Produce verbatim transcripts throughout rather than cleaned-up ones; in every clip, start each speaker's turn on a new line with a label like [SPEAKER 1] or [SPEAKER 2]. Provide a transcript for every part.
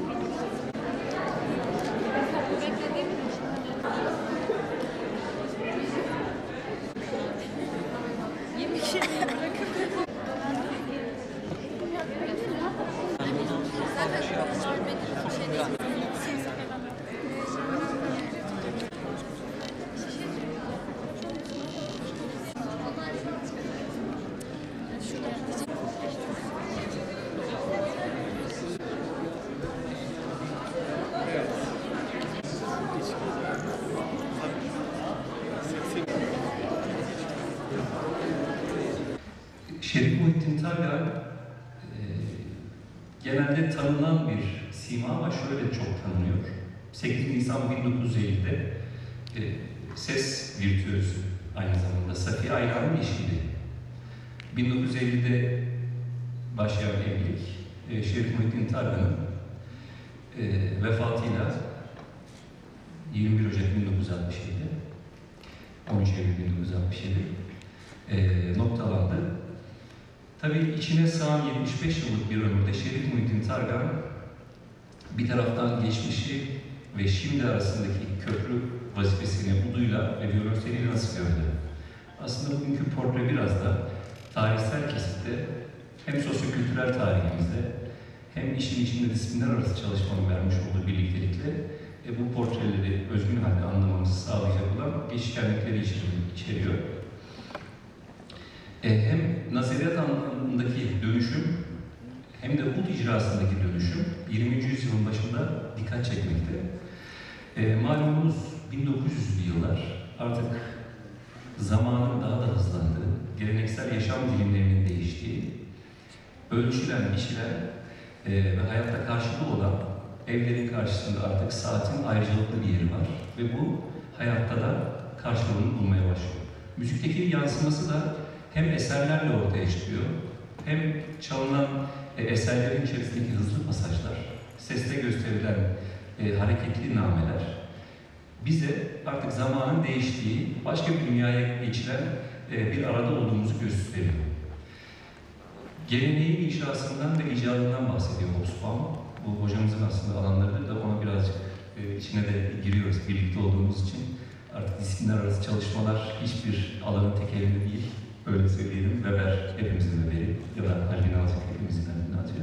[SPEAKER 1] Şerif Muhittin Targan e, genelde tanınan bir sima ama şöyle çok tanınıyor. sekiz Nisan bin dokuz yüz elli'de e, ses virtüözü aynı zamanda Safiye Ayran'ın eşiydi. bin dokuz yüz elli'de başlayan evlilik e, Şerif Muhittin Targan'ın e, vefatıyla yirmi bir Ocak bin dokuz yüz altmış yedi, on üç Eylül bin dokuz yüz altmış yedi e, noktalandı. Tabii içine sığan yetmiş beş yıllık bir ömürde Şerif Muhittin Targan bir taraftan geçmişi ve şimdi arasındaki köprü vazifesini uduyla ve violonseliyle nasıl gördü? Aslında bugünkü portre biraz da tarihsel kesitte hem sosyokültürel tarihimizde hem işin içinde disiplinler arası çalışmanın vermiş olduğu birliktelikle e, bu portreleri özgün halde anlamamızı sağlayacak olan geçişkenlikleri içeriyor. E, hem nazariyat anlamındaki dönüşüm hem de ud icrasındaki dönüşüm yirminci yüzyılın başında dikkat çekmekte. E, malumunuz bin dokuz yüzlü yıllar artık zamanın daha da hızlandığı, geleneksel yaşam dilimlerinin değiştiği, ölçülen, biçilen e, ve hayatta karşılığı olan evlerin karşısında artık saatin ayrıcalıklı bir yeri var ve bu hayatta da karşılığını bulmaya başlıyor. Müzikteki yansıması da hem eserlerle ortaya çıkıyor, hem çalınan e, eserlerin içerisindeki hızlı pasajlar, seste gösterilen e, hareketli nameler, bize artık zamanın değiştiği, başka bir dünyaya geçilen e, bir arada olduğumuzu gösteriyor. Geleneğin inşasından ve icadından bahsediyor Hobsbawm. Bu hocamızın aslında alanlarıdır da ona birazcık e, içine de giriyoruz birlikte olduğumuz için. Artık disiplinler arası çalışmalar hiçbir alanın tek elinde değil. Öyle söyleyelim, Weber hepimizin Weber'i ya da Halil Nalcık hepimizin Halil Nalcık'ı.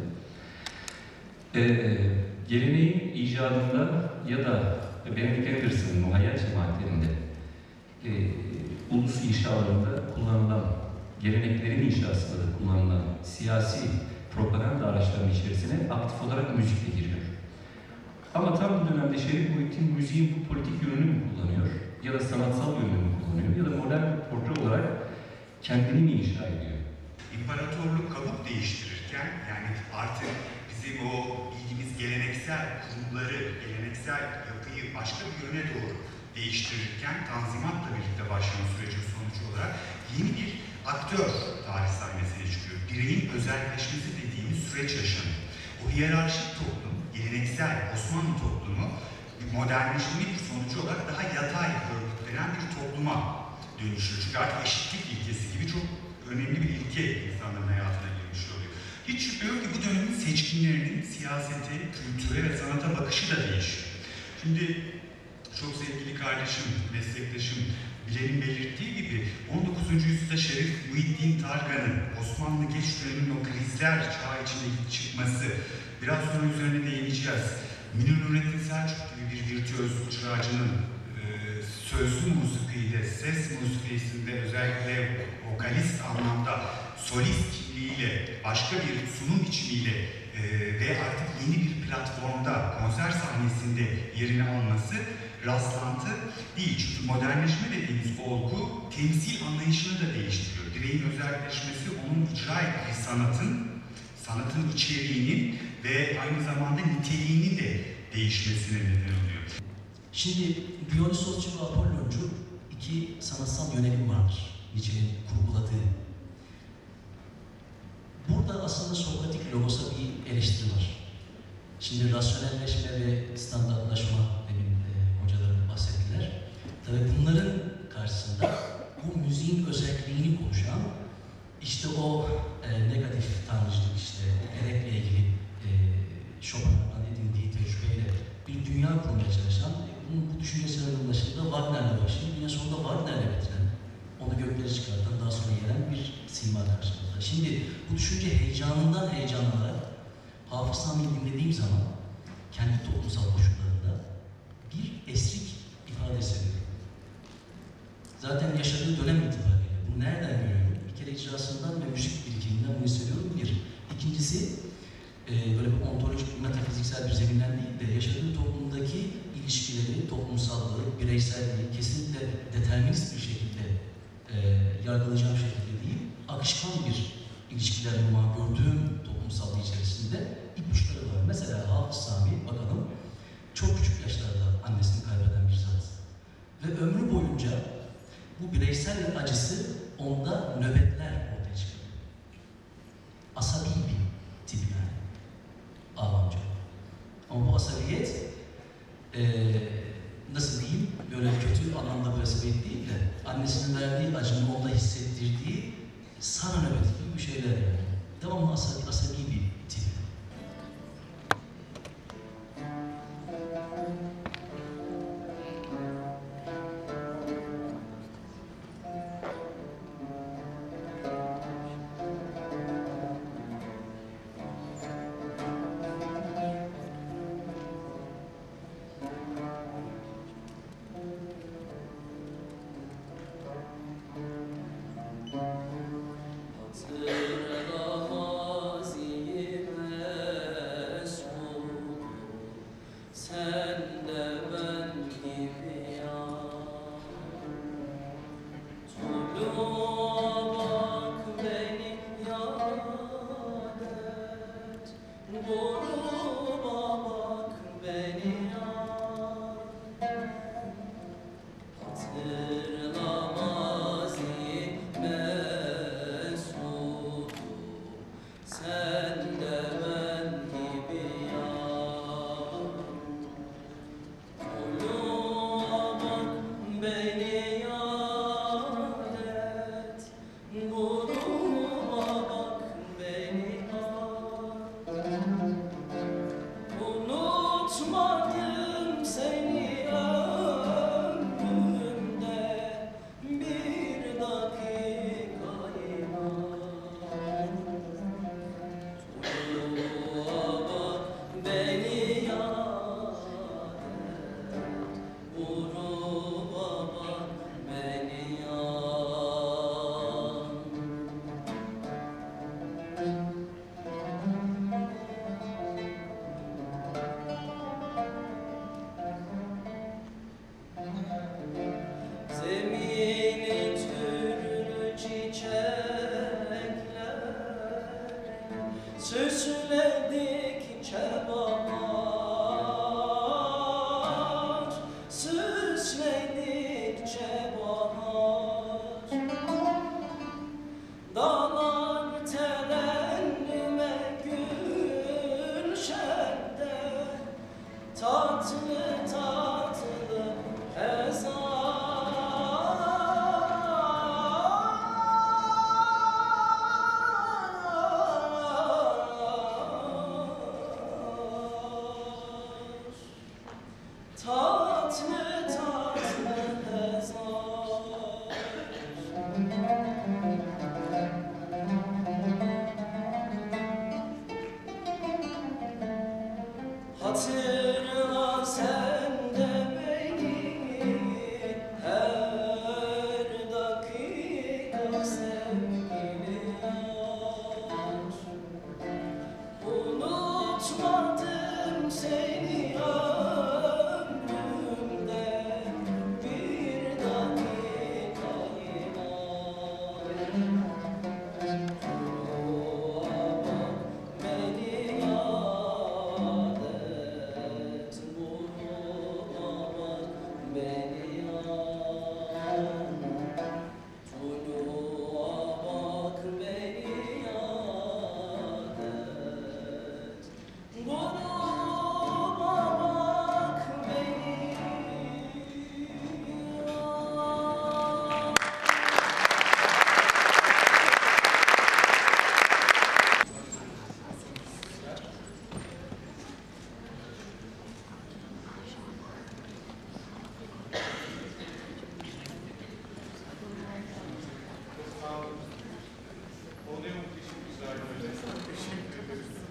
[SPEAKER 1] Ee, geleneğin icadında ya da Benedict Anderson'ın muhayyel cemaatlerinde e, ulus inşalarında kullanılan, geleneklerin inşasında da kullanılan siyasi propaganda araçlarının içerisine aktif olarak müzik de giriyor. Ama tam bu dönemde Şerif Muhittin müziğin bu politik yönünü mü kullanıyor ya da sanatsal yönünü mü kullanıyor ya da modern bir portre olarak kendini mi inşa ediyor?
[SPEAKER 2] İmparatorluk kabuk değiştirirken, yani artık bizim o bildiğimiz geleneksel kurumları, geleneksel yapıyı başka bir yöne doğru değiştirirken, Tanzimat'la birlikte başlayan sürecin sonucu olarak yeni bir aktör tarih sahnesine çıkıyor. Bireyin özelleşmesi dediğimiz süreç yaşanıyor. O hiyerarşik toplum, geleneksel Osmanlı toplumu modernleşmenin bir sonucu olarak daha yatay örgütlenen bir topluma dönüşüyor. Çünkü artık eşitlik ilkesi gibi çok önemli bir ilke insanların hayatına girmiş oluyor. Hiç şüphe yok ki bu dönemin seçkinlerinin siyasete, kültüre ve sanata bakışı da değişiyor. Şimdi çok sevgili kardeşim, meslektaşım Bilal'in belirttiği gibi on dokuzuncu yüzyılda Şerif Muhittin Targan'ın Osmanlı geç döneminin o krizler çağı içinde çıkması, biraz sonra üzerine değineceğiz. Münir Nurettin Selçuk gibi bir virtüöz çırağcının sözlü musikiyle, ses musikisinde özellikle vokalist anlamda solist kimliğiyle, başka bir sunum biçimiyle e, ve artık yeni bir platformda, konser sahnesinde yerini alması rastlantı değil. Çünkü modernleşme dediğimiz olgu temsil anlayışını da değiştiriyor. Bireyin özelleşmesi onun icra ettiği sanatın, sanatın içeriğinin ve aynı zamanda niteliğinin de değişmesine neden oluyor.
[SPEAKER 3] Şimdi Dionysosçu ve Apolloncu iki sanatsal yönelim vardır. Nietzsche'nin kurguladığı. Burada aslında Sokratik logosa bir eleştiri var. Şimdi rasyonelleşme ve standartlaşma benim e, hocalarım bahsettiler. Tabii bunların karşısında bu müziğin özelliğini konuşan işte o e, negatif tanrıcılık, işte operetle ilgili e, Chopin'dan edindiği kurmaya çalışan, bunun bu düşüncesinin başında Wagner'le başlayıp yine sonunda Wagner'le bitiren, onu gökleri çıkartan, daha sonra gelen bir sima karşımızda. Şimdi bu düşünce heyecanından heyecanlanarak Hafız Sami'yi dinlediğim zaman kendi toplumsal koşullarında bir esrik ifade hissediyorum. Zaten yaşadığı dönem itibariyle bunu nereden görüyorum? Bir kere icrasından ve müzik birikiminden bunu hissediyorum. Bir. İkincisi, e, böyle bir ontolojik, metafiziksel bir zeminden değil de yaşadığı toplumdaki ilişkileri, toplumsallığı, bireyselliği kesinlikle determinist bir şekilde e, yargılayacağım şekilde değil, akışkan bir ilişkiler bulma gördüğüm toplumsallığı içerisinde ipuçları var. Mesela Hafız Sami, bakalım, çok küçük yaşlarda annesini kaybeden bir zat. Ve ömrü boyunca bu bireysel acısı onda nöbetler ortaya çıkıyor. Asabi bir tip yani. Ağlamcı. Ama bu asabiyet ee, nasıl diyeyim, böyle kötü anlamda bir asabiyet değil de annesinin verdiği acının onda hissettirdiği sana nöbeti gibi bir şeyler yani. Devamlı asabi, asabi bir tip.
[SPEAKER 4] Teşekkür ederiz.